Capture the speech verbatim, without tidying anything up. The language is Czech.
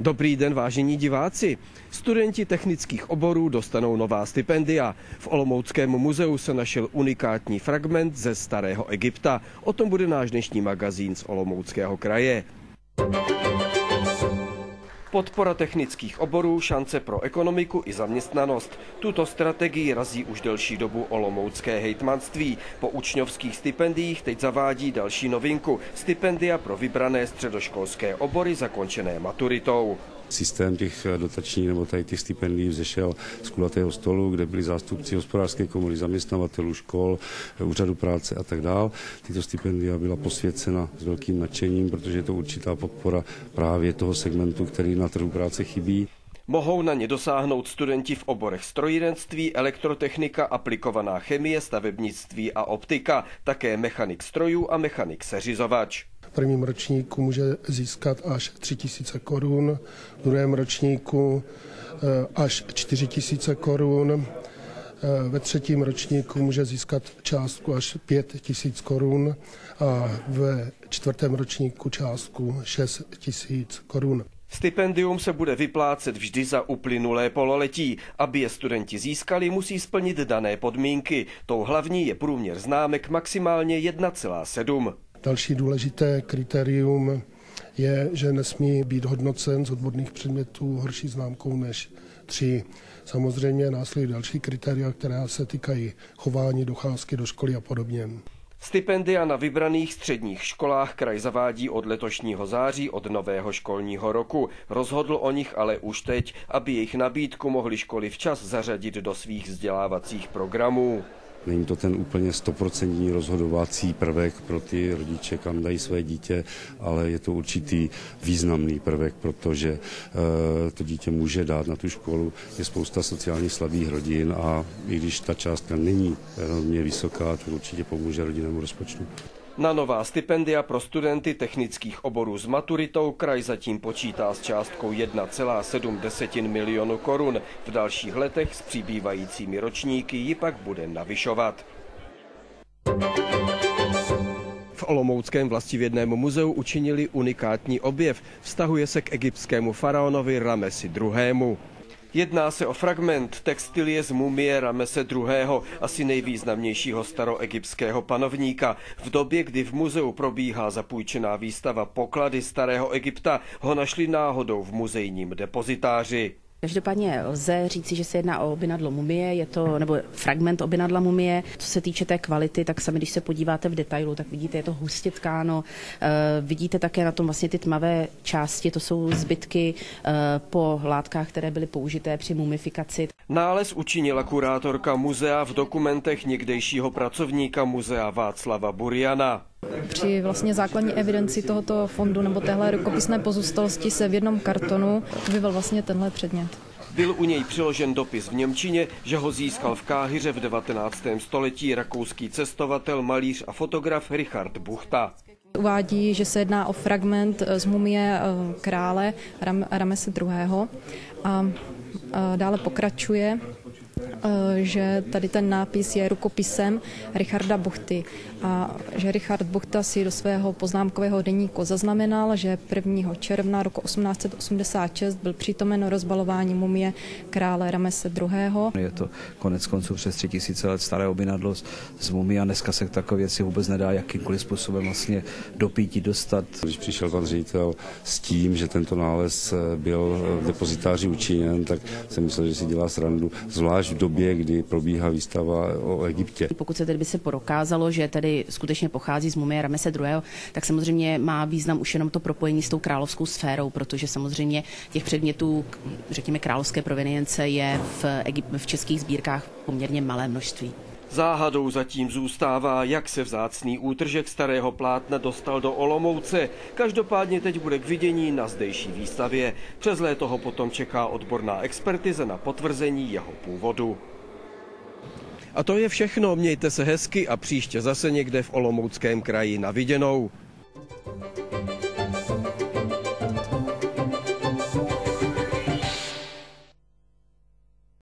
Dobrý den, vážení diváci. Studenti technických oborů dostanou nová stipendia. V Olomouckém muzeu se našel unikátní fragment ze starého Egypta. O tom bude náš dnešní magazín z Olomouckého kraje. Podpora technických oborů, šance pro ekonomiku i zaměstnanost. Tuto strategii razí už delší dobu olomoucké hejtmanství. Po učňovských stipendiích teď zavádí další novinku. Stipendia pro vybrané středoškolské obory zakončené maturitou. Systém těch dotačních nebo tady těch stipendií vzešel z kulatého stolu, kde byli zástupci hospodářské komory, zaměstnavatelů, škol, úřadu práce a tak dál. Tyto stipendia byla posvěcena s velkým nadšením, protože je to určitá podpora právě toho segmentu, který na trhu práce chybí. Mohou na ně dosáhnout studenti v oborech strojírenství, elektrotechnika, aplikovaná chemie, stavebnictví a optika, také mechanik strojů a mechanik seřizovač. V prvním ročníku může získat až tři tisíce korun, v druhém ročníku až čtyři tisíce korun, ve třetím ročníku může získat částku až pět tisíc korun a ve čtvrtém ročníku částku šest tisíc korun. Stipendium se bude vyplácet vždy za uplynulé pololetí. Aby je studenti získali, musí splnit dané podmínky. Tou hlavní je průměr známek maximálně jedna celá sedm. Další důležité kritérium je, že nesmí být hodnocen z odborných předmětů horší známkou než tři. Samozřejmě následují další kritéria, která se týkají chování, docházky do školy a podobně. Stipendia na vybraných středních školách kraj zavádí od letošního září od nového školního roku. Rozhodl o nich ale už teď, aby jejich nabídku mohly školy včas zařadit do svých vzdělávacích programů. Není to ten úplně stoprocentní rozhodovací prvek pro ty rodiče, kam dají své dítě, ale je to určitý významný prvek, protože e, to dítě může dát na tu školu. Je spousta sociálně slabých rodin a i když ta částka není velmi vysoká, tak určitě pomůže rodinnému rozpočtu. Na nová stipendia pro studenty technických oborů s maturitou kraj zatím počítá s částkou jedna celá sedm milionu korun. V dalších letech s přibývajícími ročníky ji pak bude navyšovat. V Olomouckém vlastivědném muzeu učinili unikátní objev. Vztahuje se k egyptskému faraonovi Ramesi druhému. Jedná se o fragment textilie z mumie Ramese druhého., asi nejvýznamnějšího staroegyptského panovníka. V době, kdy v muzeu probíhá zapůjčená výstava Poklady starého Egypta, ho našli náhodou v muzejním depozitáři. Každopádně lze říci, že se jedná o obinadlo mumie, je to, nebo fragment obinadla mumie. Co se týče té kvality, tak sami, když se podíváte v detailu, tak vidíte, je to hustě tkáno. E, vidíte také na tom vlastně ty tmavé části, to jsou zbytky e, po látkách, které byly použité při mumifikaci. Nález učinila kurátorka muzea v dokumentech někdejšího pracovníka muzea Václava Buriana. Při vlastně základní evidenci tohoto fondu nebo téhle rukopisné pozůstalosti se v jednom kartonu objevil vlastně tenhle předmět. Byl u něj přiložen dopis v němčině, že ho získal v Káhiře v devatenáctém století rakouský cestovatel, malíř a fotograf Richard Buchta. Uvádí, že se jedná o fragment z mumie krále Ram, Ramese druhého. A dále pokračuje, že tady ten nápis je rukopisem Richarda Buchty a že Richard Buchta si do svého poznámkového deníku zaznamenal, že prvního června roku osmnáct set osmdesát šest byl přítomen rozbalování mumie krále Ramese druhého. Je to konec konců přes tři tisíce let staré obinadlo z mumie a dneska se takové věci vůbec nedá jakýmkoliv způsobem vlastně do píti dostat. Když přišel pan ředitel s tím, že tento nález byl v depozitáři učiněn, tak jsem myslel, že si dělá srandu, zvlášť v době, kdy probíhá výstava o Egyptě. Pokud se tedy by se prokázalo, že tedy skutečně pochází z mumie Ramese druhého., tak samozřejmě má význam už jenom to propojení s tou královskou sférou, protože samozřejmě těch předmětů, řekněme, královské provenience je v, Egypt, v českých sbírkách poměrně malé množství. Záhadou zatím zůstává, jak se vzácný útržek starého plátna dostal do Olomouce. Každopádně teď bude k vidění na zdejší výstavě. Přes léto ho potom čeká odborná expertize na potvrzení jeho původu. A to je všechno, mějte se hezky a příště zase někde v Olomouckém kraji na viděnou.